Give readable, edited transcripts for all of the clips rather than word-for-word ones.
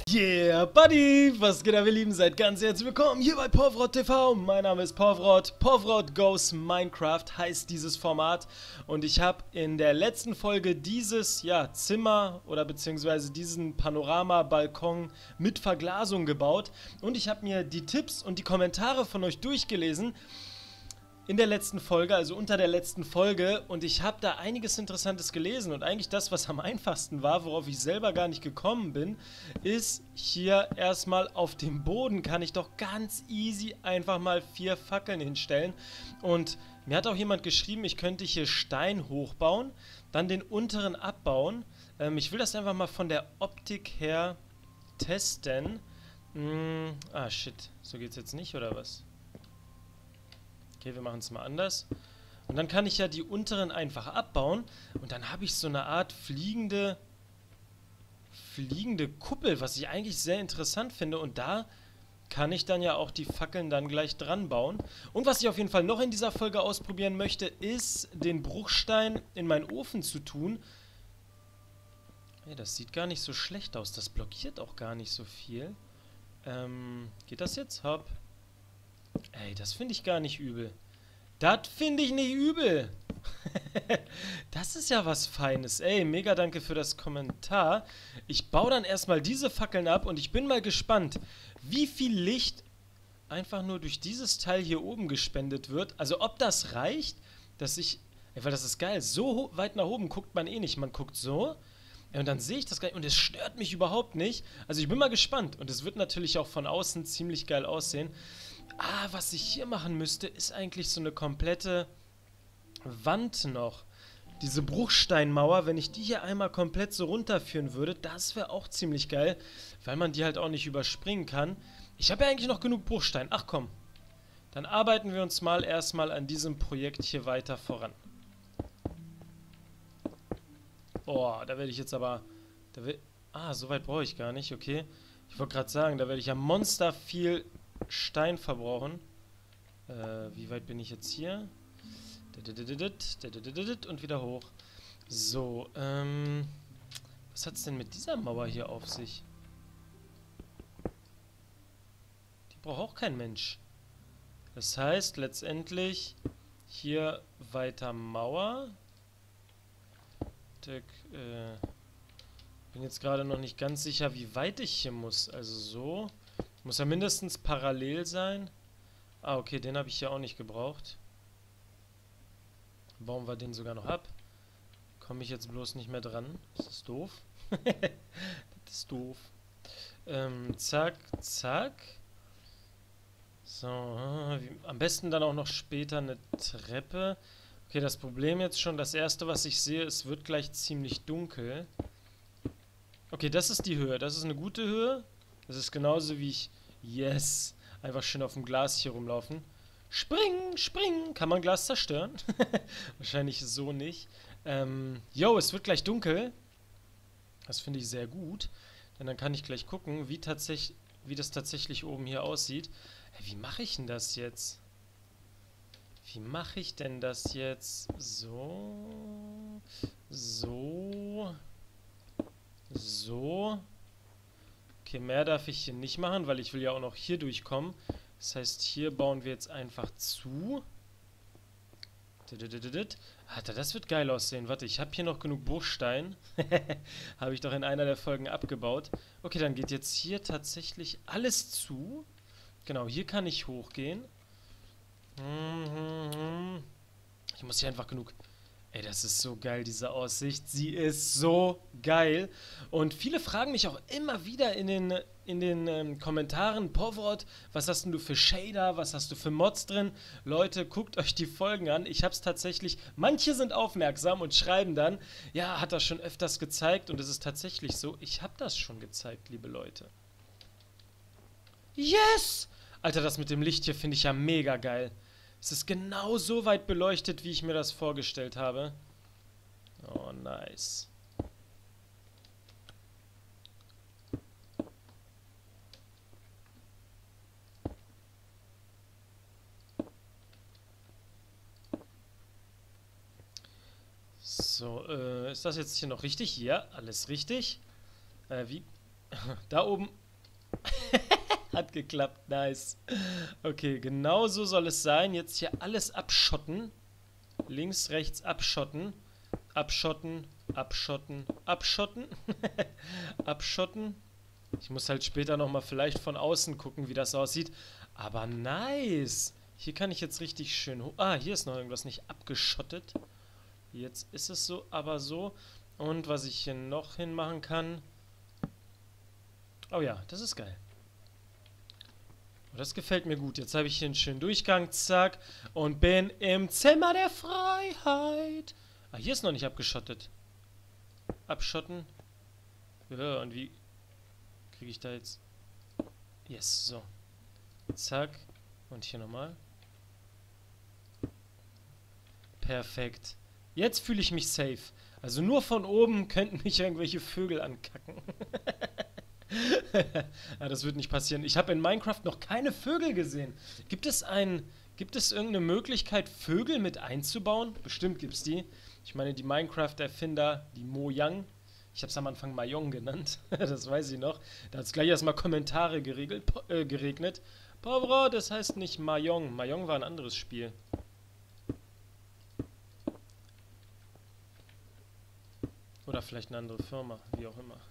Yeah, Buddy! Was geht ab, ihr Lieben? Seid ganz herzlich willkommen hier bei Povrot TV. Mein Name ist Povrot. Povrot Goes Minecraft heißt dieses Format. Und ich habe in der letzten Folge dieses Zimmer oder beziehungsweise diesen Panorama-Balkon mit Verglasung gebaut. Und ich habe mir die Tipps und die Kommentare von euch durchgelesen. In der letzten Folge, also unter der letzten Folge, und ich habe da einiges Interessantes gelesen und eigentlich das, was am einfachsten war, worauf ich selber gar nicht gekommen bin, ist hier erstmal auf dem Boden kann ich doch ganz easy einfach mal 4 Fackeln hinstellen und mir hat auch jemand geschrieben, ich könnte hier Stein hochbauen, dann den unteren abbauen. Ich will das einfach mal von der Optik her testen. Shit, so geht's jetzt nicht, oder was? Okay, wir machen es mal anders. Und dann kann ich ja die unteren einfach abbauen. Und dann habe ich so eine Art fliegende Kuppel, was ich eigentlich sehr interessant finde. Und da kann ich dann ja auch die Fackeln dann gleich dran bauen. Und was ich auf jeden Fall noch in dieser Folge ausprobieren möchte, ist den Bruchstein in meinen Ofen zu tun. Hey, das sieht gar nicht so schlecht aus. Das blockiert auch gar nicht so viel. Geht das jetzt? Hopp. Ey, das finde ich gar nicht übel. Das finde ich nicht übel. Das ist ja was Feines. Ey, mega danke für das Kommentar. Ich baue dann erstmal diese Fackeln ab und ich bin mal gespannt, wie viel Licht einfach nur durch dieses Teil hier oben gespendet wird. Also ob das reicht, dass ich... Ey, weil das ist geil. So weit nach oben guckt man eh nicht. Man guckt so... Und dann sehe ich das gar nicht und es stört mich überhaupt nicht. Also ich bin mal gespannt und es wird natürlich auch von außen ziemlich geil aussehen. Was ich hier machen müsste, ist eigentlich so eine komplette Wand noch. Diese Bruchsteinmauer, wenn ich die hier einmal komplett so runterführen würde, das wäre auch ziemlich geil, weil man die halt auch nicht überspringen kann. Ich habe ja eigentlich noch genug Bruchstein. Ach komm, dann arbeiten wir uns mal erstmal an diesem Projekt hier weiter voran. Oh, da werde ich jetzt aber... so weit brauche ich gar nicht, okay. Ich wollte gerade sagen, da werde ich ja monster viel Stein verbrauchen. Wie weit bin ich jetzt hier? Und wieder hoch. So, was hat es denn mit dieser Mauer hier auf sich? Die braucht auch kein Mensch. Das heißt, letztendlich hier weiter Mauer. Bin jetzt gerade noch nicht ganz sicher, wie weit ich hier muss. Also so. Muss ja mindestens parallel sein. Okay, den habe ich ja auch nicht gebraucht. Bauen wir den sogar noch ab. Komme ich jetzt bloß nicht mehr dran. Das ist doof. Das ist doof. Zack, zack. So, am besten dann auch noch später eine Treppe. Okay, das Problem jetzt schon, das erste, was ich sehe, es wird gleich ziemlich dunkel. Okay, das ist die Höhe. Das ist eine gute Höhe. Das ist genauso wie ich... Yes! Einfach schön auf dem Glas hier rumlaufen. Springen, springen! Kann man Glas zerstören? Wahrscheinlich so nicht. Es wird gleich dunkel. Das finde ich sehr gut. Denn dann kann ich gleich gucken, wie das tatsächlich oben hier aussieht. Wie mache ich denn das jetzt? Wie mache ich denn das jetzt? So. So. So. Okay, mehr darf ich hier nicht machen, weil ich will ja auch noch hier durchkommen. Das heißt, hier bauen wir jetzt einfach zu. Alter, das wird geil aussehen. Warte, ich habe hier noch genug Bruchstein. Habe ich doch in einer der Folgen abgebaut. Okay, dann geht jetzt hier tatsächlich alles zu. Genau, hier kann ich hochgehen. Ich muss hier einfach genug... Ey, das ist so geil, diese Aussicht. Sie ist so geil. Und viele fragen mich auch immer wieder in den Kommentaren, Povrot, was hast denn du für Shader, was hast du für Mods drin? Leute, guckt euch die Folgen an. Ich hab's tatsächlich... Manche sind aufmerksam und schreiben dann, ja, hat das schon öfters gezeigt. Und es ist tatsächlich so, ich hab das schon gezeigt, liebe Leute. Yes! Alter, das mit dem Licht hier finde ich ja mega geil. Es ist genau so weit beleuchtet, wie ich mir das vorgestellt habe. Oh, nice. So, ist das jetzt hier noch richtig? Ja, alles richtig. Wie Da oben hat geklappt. Nice. Okay, genau so soll es sein. Jetzt hier alles abschotten. Links, rechts abschotten. Abschotten, abschotten, abschotten. Abschotten. Ich muss halt später nochmal vielleicht von außen gucken, wie das aussieht. Aber nice. Hier kann ich jetzt richtig schön hoch. Ah, hier ist noch irgendwas nicht abgeschottet. Jetzt ist es so, aber so. Und was ich hier noch hinmachen kann. Oh ja, das ist geil. Oh, das gefällt mir gut. Jetzt habe ich hier einen schönen Durchgang. Zack. Und bin im Zimmer der Freiheit. Ah, hier ist noch nicht abgeschottet. Abschotten. Ja, und wie kriege ich da jetzt... Yes, so. Zack. Und hier nochmal. Perfekt. Jetzt fühle ich mich safe. Also nur von oben könnten mich irgendwelche Vögel ankacken. Ja, das wird nicht passieren. Ich habe in Minecraft noch keine Vögel gesehen. Gibt es irgendeine Möglichkeit, Vögel mit einzubauen? Bestimmt gibt es die. Ich meine, die Minecraft-Erfinder, die Mojang. Ich habe es am Anfang Mayong genannt. Das weiß ich noch. Da hat es gleich erstmal Kommentare geregnet. Bro, das heißt nicht Mayong. Mayong war ein anderes Spiel. Oder vielleicht eine andere Firma, wie auch immer.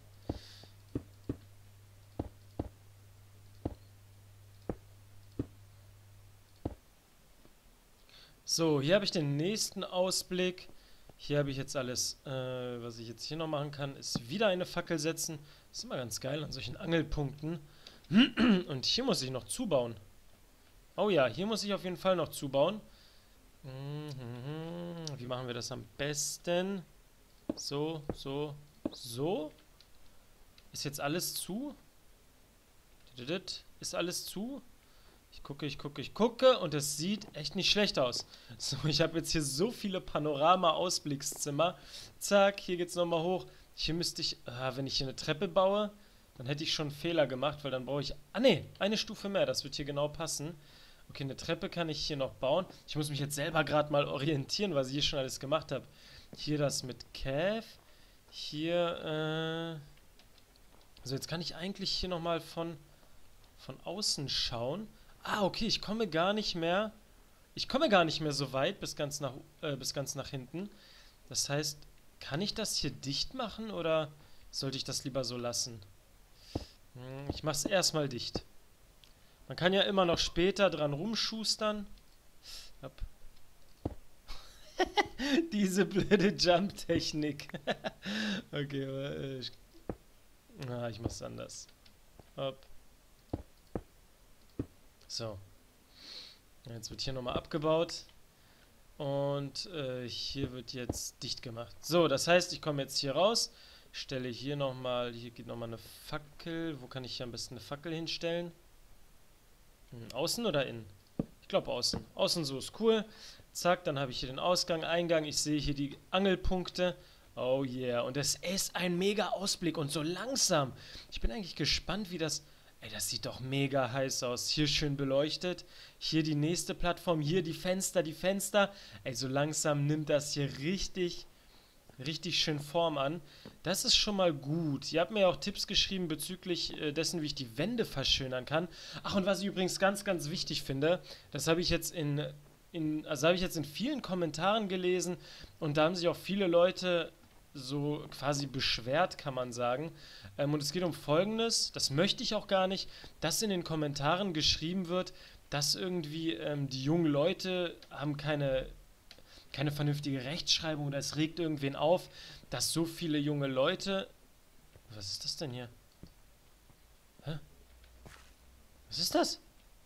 So, hier habe ich den nächsten Ausblick. Hier habe ich jetzt alles, was ich jetzt hier noch machen kann, ist wieder eine Fackel setzen. Das ist immer ganz geil an solchen Angelpunkten. Und hier muss ich noch zubauen. Oh ja, hier muss ich auf jeden Fall noch zubauen. Wie machen wir das am besten? So, so, so. Ist jetzt alles zu? Ist alles zu? Ich gucke und es sieht echt nicht schlecht aus. So, ich habe jetzt hier so viele Panorama-Ausblickszimmer. Zack, hier geht's nochmal hoch. Hier müsste ich, wenn ich hier eine Treppe baue, dann hätte ich schon einen Fehler gemacht, weil dann brauche ich, nee, eine Stufe mehr, das wird hier genau passen. Okay, eine Treppe kann ich hier noch bauen. Ich muss mich jetzt selber gerade mal orientieren, was ich hier schon alles gemacht habe. Hier das mit Cav. Hier, also jetzt kann ich eigentlich hier nochmal von außen schauen. Ah, okay, ich komme gar nicht mehr so weit bis ganz nach hinten. Das heißt, kann ich das hier dicht machen oder sollte ich das lieber so lassen? Ich mache es erstmal dicht. Man kann ja immer noch später dran rumschustern. Hopp. Diese blöde Jump-Technik. Okay, aber ich mach's anders. Hopp. So. Jetzt wird hier nochmal abgebaut. Und hier wird jetzt dicht gemacht. So, das heißt, ich komme jetzt hier raus. Stelle hier nochmal, hier geht nochmal eine Fackel. Wo kann ich hier am besten eine Fackel hinstellen? Außen oder innen? Ich glaube außen. Außen so ist cool. Zack, dann habe ich hier den Ausgang, Eingang. Ich sehe hier die Angelpunkte. Oh yeah. Und es ist ein mega Ausblick und so langsam. Ich bin eigentlich gespannt, wie das... Ey, das sieht doch mega heiß aus. Hier schön beleuchtet. Hier die nächste Plattform. Hier die Fenster, die Fenster. Ey, so langsam nimmt das hier richtig schön Form an. Das ist schon mal gut. Ihr habt mir ja auch Tipps geschrieben bezüglich dessen, wie ich die Wände verschönern kann. Ach, und was ich übrigens ganz, ganz wichtig finde, das habe ich jetzt habe ich jetzt in vielen Kommentaren gelesen und da haben sich auch viele Leute so quasi beschwert, kann man sagen. Und es geht um Folgendes, das möchte ich auch gar nicht, dass in den Kommentaren geschrieben wird, dass irgendwie die jungen Leute haben keine vernünftige Rechtschreibung oder es regt irgendwen auf, dass so viele junge Leute... Was ist das denn hier? Hä? Was ist das?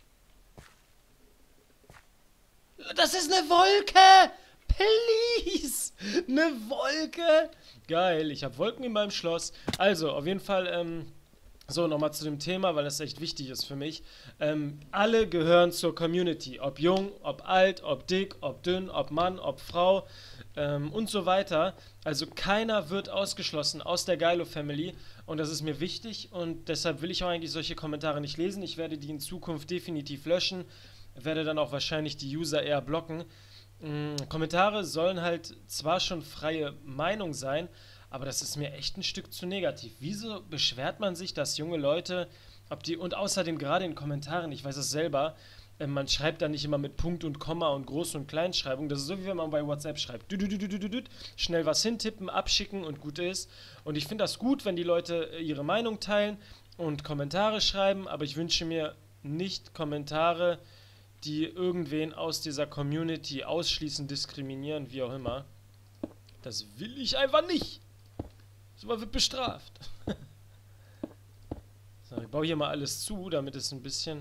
Das ist eine Wolke! Please! Eine Wolke! Geil, ich habe Wolken in meinem Schloss. Also, auf jeden Fall, so, nochmal zu dem Thema, weil das echt wichtig ist für mich. Alle gehören zur Community. Ob jung, ob alt, ob dick, ob dünn, ob Mann, ob Frau und so weiter. Also keiner wird ausgeschlossen aus der Geilo Family und das ist mir wichtig und deshalb will ich auch eigentlich solche Kommentare nicht lesen. Ich werde die in Zukunft definitiv löschen, werde dann auch wahrscheinlich die User eher blocken. Kommentare sollen halt zwar schon freie Meinung sein, aber das ist mir echt ein Stück zu negativ. Wieso beschwert man sich, dass junge Leute, und außerdem gerade in Kommentaren, ich weiß es selber, man schreibt da nicht immer mit Punkt und Komma und Groß- und Kleinschreibung. Das ist so, wie wenn man bei WhatsApp schreibt. Schnell was hintippen, abschicken und gut ist. Und ich finde das gut, wenn die Leute ihre Meinung teilen und Kommentare schreiben, aber ich wünsche mir nicht Kommentare, die irgendwen aus dieser Community ausschließen, diskriminieren, wie auch immer. Das will ich einfach nicht. Sowas wird bestraft. So, ich baue hier mal alles zu, damit es ein bisschen...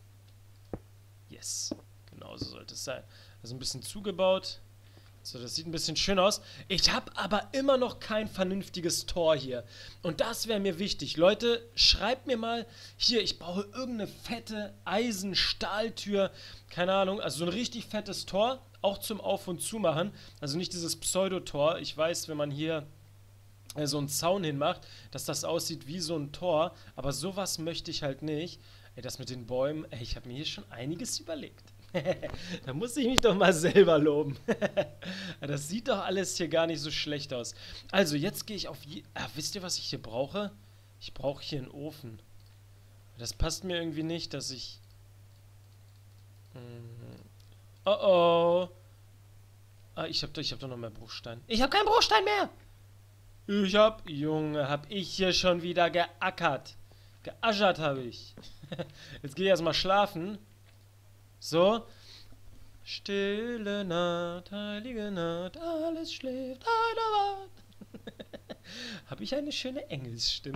Yes, genau so sollte es sein. Also ein bisschen zugebaut. So, das sieht ein bisschen schön aus. Ich habe aber immer noch kein vernünftiges Tor hier. Und das wäre mir wichtig. Leute, schreibt mir mal, hier, ich brauche irgendeine fette Eisen-Stahltür. Keine Ahnung, also so ein richtig fettes Tor. Auch zum Auf- und Zumachen. Also nicht dieses Pseudotor. Ich weiß, wenn man hier so einen Zaun hinmacht, dass das aussieht wie so ein Tor. Aber sowas möchte ich halt nicht. Ey, das mit den Bäumen, ey, ich habe mir hier schon einiges überlegt. Da muss ich mich doch mal selber loben. Das sieht doch alles hier gar nicht so schlecht aus. Also, jetzt gehe ich auf... wisst ihr, was ich hier brauche? Ich brauche hier einen Ofen. Das passt mir irgendwie nicht, dass ich... Oh oh. Ich hab doch noch mehr Bruchstein. Ich habe keinen Bruchstein mehr! Junge, hab ich hier schon wieder geackert. Geaschert habe ich. Jetzt gehe ich erstmal schlafen. So. Stille Nacht, heilige Nacht, alles schläft, einer wacht. Habe ich eine schöne Engelsstimme?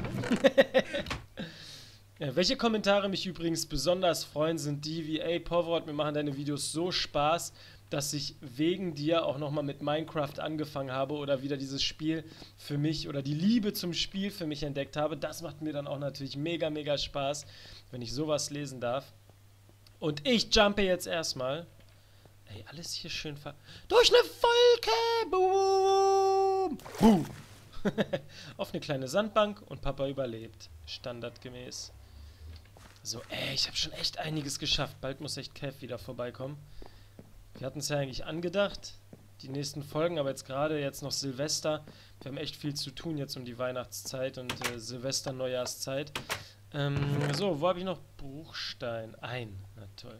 Ja, welche Kommentare mich übrigens besonders freuen, sind die wie, ey, Povrot, mir machen deine Videos so Spaß, dass ich wegen dir auch nochmal mit Minecraft angefangen habe oder wieder dieses Spiel für mich oder die Liebe zum Spiel für mich entdeckt habe. Das macht mir dann auch natürlich mega, mega Spaß, wenn ich sowas lesen darf. Und ich jumpe jetzt erstmal. Ey, alles hier schön durch eine Wolke! Boom! Boom! Auf eine kleine Sandbank und Papa überlebt. Standardgemäß. So, ey, ich habe schon echt einiges geschafft. Bald muss echt Kev wieder vorbeikommen. Wir hatten es ja eigentlich angedacht, die nächsten Folgen, aber jetzt gerade noch Silvester. Wir haben echt viel zu tun jetzt um die Weihnachtszeit und Silvester-Neujahrszeit. So, wo habe ich noch Bruchstein? Na toll.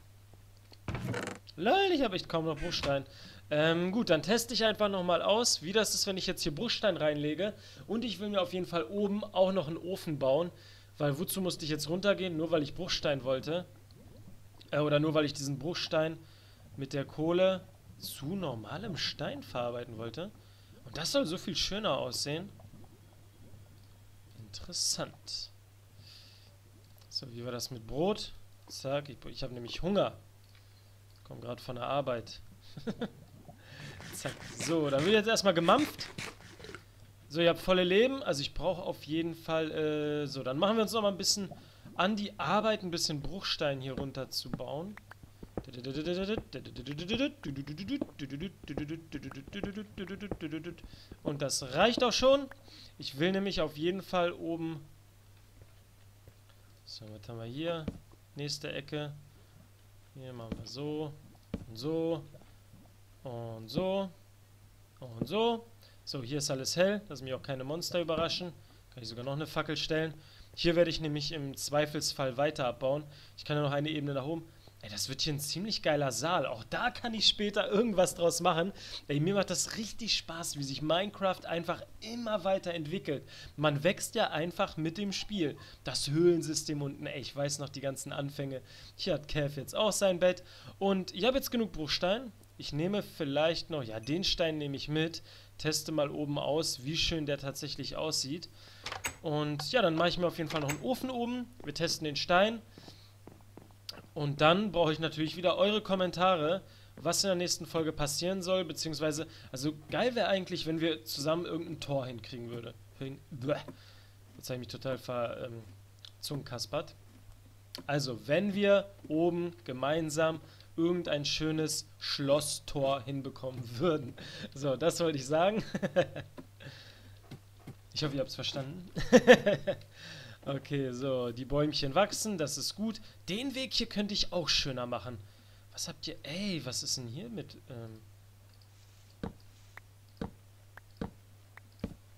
Lol, ich habe echt kaum noch Bruchstein. Gut, dann teste ich einfach nochmal aus, wie das ist, wenn ich jetzt hier Bruchstein reinlege. Und ich will mir auf jeden Fall oben auch noch einen Ofen bauen. Weil wozu musste ich jetzt runtergehen? Nur weil ich Bruchstein wollte. Oder nur weil ich diesen Bruchstein mit der Kohle zu normalem Stein verarbeiten wollte. Und das soll so viel schöner aussehen. Interessant. So, wie war das mit Brot? Zack, ich habe nämlich Hunger. Komme gerade von der Arbeit. Zack. So, dann wird jetzt erstmal gemampft. So, ihr habt volle Leben. Also ich brauche auf jeden Fall... so, dann machen wir uns noch mal ein bisschen an die Arbeit, ein bisschen Bruchstein hier runter zu bauen. Und das reicht auch schon. Ich will nämlich auf jeden Fall oben... So, was haben wir hier? Nächste Ecke. Hier machen wir so. Und so. Und so. Und so. So, hier ist alles hell, dass mich auch keine Monster überraschen. Kann ich sogar noch eine Fackel stellen. Hier werde ich nämlich im Zweifelsfall weiter abbauen. Ich kann ja noch eine Ebene nach oben. Ey, das wird hier ein ziemlich geiler Saal. Auch da kann ich später irgendwas draus machen. Ey, mir macht das richtig Spaß, wie sich Minecraft einfach immer weiter entwickelt. Man wächst ja einfach mit dem Spiel. Das Höhlensystem unten, ey, ich weiß noch die ganzen Anfänge. Hier hat Kev jetzt auch sein Bett. Und ich habe jetzt genug Bruchstein. Ich nehme vielleicht noch, ja, den Stein nehme ich mit. Teste mal oben aus, wie schön der tatsächlich aussieht. Und ja, dann mache ich mir auf jeden Fall noch einen Ofen oben. Wir testen den Stein. Und dann brauche ich natürlich wieder eure Kommentare, was in der nächsten Folge passieren soll, beziehungsweise, also geil wäre eigentlich, wenn wir zusammen irgendein Tor hinkriegen würden. Jetzt habe ich mich total zungenkaspert. Also, wenn wir oben gemeinsam irgendein schönes Schlosstor hinbekommen würden. So, das wollte ich sagen. Ich hoffe, ihr habt es verstanden. Okay, so, die Bäumchen wachsen, das ist gut. Den Weg hier könnte ich auch schöner machen. Was habt ihr... Ey, was ist denn hier mit...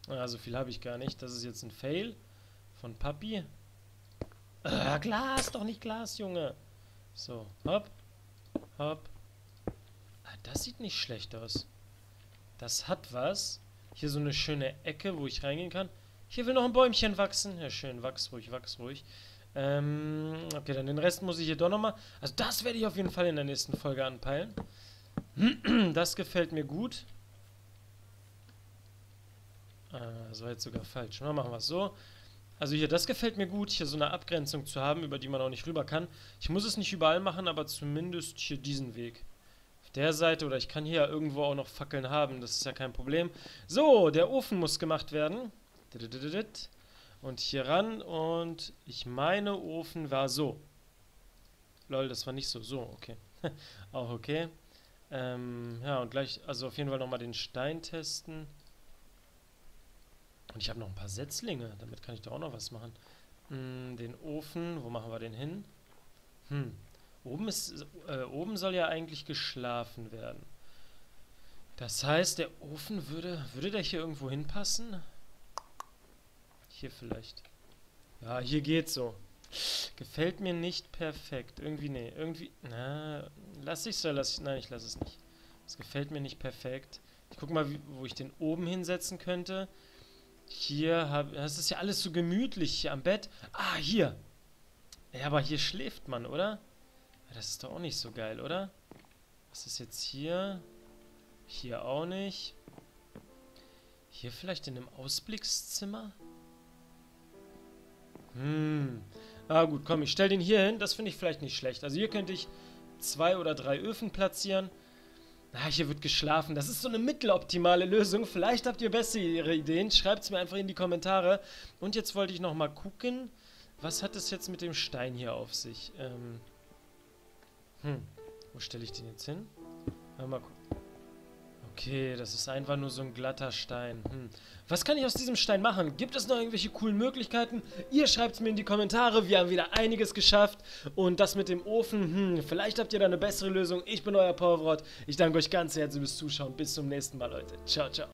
Ah, so viel habe ich gar nicht. Das ist jetzt ein Fail von Papi. Glas, doch nicht Glas, Junge. So, hopp, hopp. Ah, das sieht nicht schlecht aus. Das hat was. Hier so eine schöne Ecke, wo ich reingehen kann. Hier will noch ein Bäumchen wachsen. Ja, schön, wachs ruhig, wachs ruhig. Okay, dann den Rest muss ich hier doch nochmal... Also das werde ich auf jeden Fall in der nächsten Folge anpeilen. Das gefällt mir gut. Das war jetzt sogar falsch. Machen wir es so. Also hier, das gefällt mir gut, hier so eine Abgrenzung zu haben, über die man auch nicht rüber kann. Ich muss es nicht überall machen, aber zumindest hier diesen Weg. Auf der Seite, oder ich kann hier ja irgendwo auch noch Fackeln haben, das ist ja kein Problem. So, der Ofen muss gemacht werden. Und hier ran und ich meine, Ofen war so. Lol, das war nicht so. So, okay. Auch okay. Ja, und gleich, also auf jeden Fall nochmal den Stein testen. Und ich habe noch ein paar Setzlinge, damit kann ich da auch noch was machen. Den Ofen, wo machen wir den hin? Oben soll ja eigentlich geschlafen werden. Das heißt, der Ofen würde der hier irgendwo hinpassen? Hier vielleicht. Ja, hier geht's so. Gefällt mir nicht perfekt. Irgendwie, nee, irgendwie, na, lass ich so, nein, ich lasse es nicht. Das gefällt mir nicht perfekt. Ich guck mal, wo ich den oben hinsetzen könnte. Hier das ist ja alles so gemütlich hier am Bett. Ah, hier. Ja, aber hier schläft man, oder? Das ist doch auch nicht so geil, oder? Was ist jetzt hier? Hier auch nicht. Hier vielleicht in dem Ausblickszimmer? Ah gut, komm, ich stelle den hier hin. Das finde ich vielleicht nicht schlecht. Also hier könnte ich 2 oder 3 Öfen platzieren. Ah, hier wird geschlafen. Das ist so eine mitteloptimale Lösung. Vielleicht habt ihr bessere Ideen. Schreibt es mir einfach in die Kommentare. Und jetzt wollte ich noch mal gucken, was hat es jetzt mit dem Stein hier auf sich? Wo stelle ich den jetzt hin? Mal gucken. Okay, das ist einfach nur so ein glatter Stein. Was kann ich aus diesem Stein machen? Gibt es noch irgendwelche coolen Möglichkeiten? Ihr schreibt es mir in die Kommentare. Wir haben wieder einiges geschafft. Und das mit dem Ofen, vielleicht habt ihr da eine bessere Lösung. Ich bin euer Powerwort. Ich danke euch ganz herzlich fürs Zuschauen. Bis zum nächsten Mal, Leute. Ciao, ciao.